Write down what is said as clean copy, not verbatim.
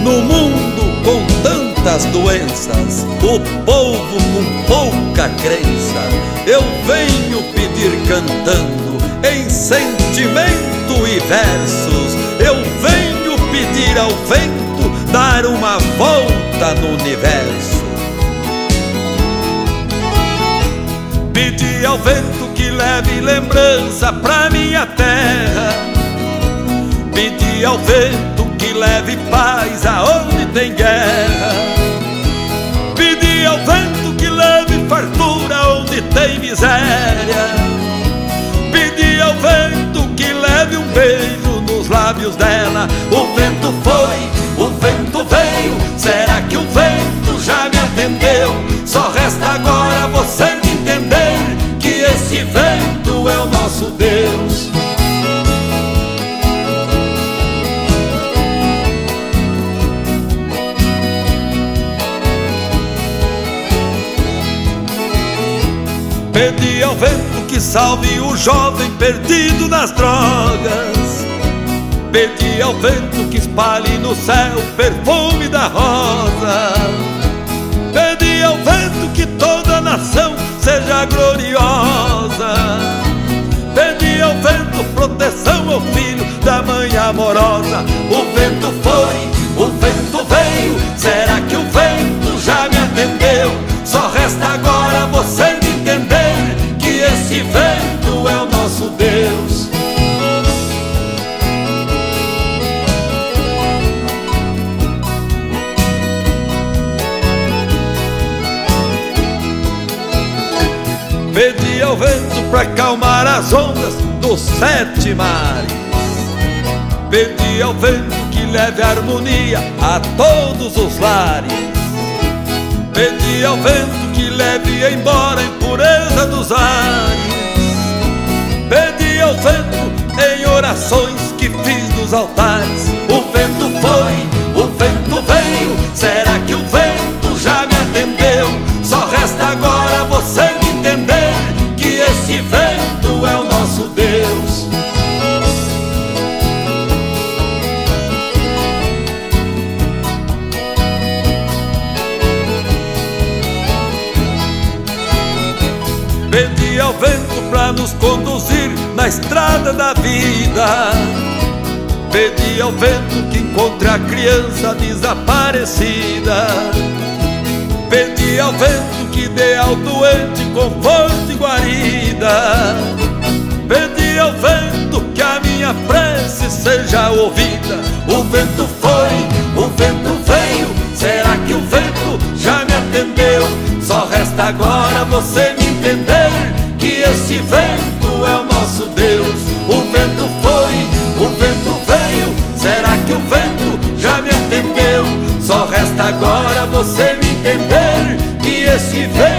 No mundo com tantas doenças, o povo com pouca crença, eu venho pedir cantando em sentimento e versos. Eu venho pedir ao vento dar uma volta no universo. Pedir ao vento que leve lembrança pra minha terra. Pedir ao vento que leve paz aonde tem guerra. Pedir ao vento que leve fartura onde tem miséria. Pedir ao vento que leve um beijo nos lábios dela. O vento foi, o vento veio, será que o vento já me atendeu? Só resta agora você me entender que esse vento é o nosso Deus. Pedi ao vento que salve o jovem perdido nas drogas. Pedi ao vento que espalhe no céu o perfume da rosa. Pedi ao vento que toda a nação seja gloriosa. Pedi ao vento proteção ao filho da mãe amorosa. O vento foi, o vento veio, será que o vento já me atendeu? Só resta agora você me entender que esse vento é o nosso Deus. Pedi ao vento pra acalmar as ondas dos 7 mares. Pedi ao vento que leve harmonia a todos os lares. Pedi ao vento que leve embora a impureza dos ares. Pedi ao vento em orações que fiz nos altares. O vento foi, o vento veio, será que o vento já me atendeu? Só resta agora você me entender que esse vento é o nosso Deus. Pedi ao vento pra nos conduzir na estrada da vida. Pedi ao vento que encontre a criança desaparecida. Pedi ao vento que dê ao doente conforto e guarida. Pedi ao vento que a minha prece seja ouvida. O vento foi, o vento veio, será que o vento já me atendeu? Só resta agora você me entender que esse vento é o nosso Deus. O vento foi, o vento veio, será que o vento já me atendeu? Só resta agora você me entender que esse vento